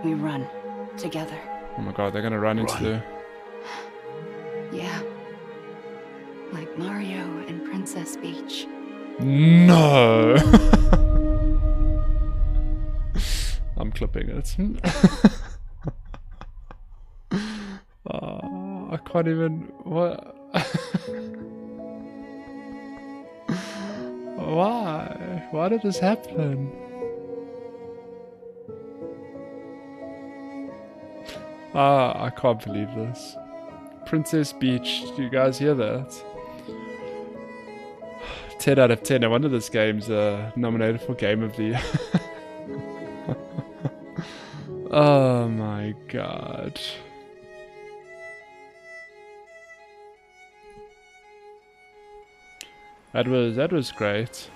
We run. Together. Oh my god, they're gonna run into the... Yeah. Like Mario and Princess Peach. No! I'm clipping it. I can't even... What? Why? Why did this happen? I can't believe this. Princess Peach, do you guys hear that? 10 out of 10. No wonder this game's nominated for Game of the Year. Oh my god. That was great.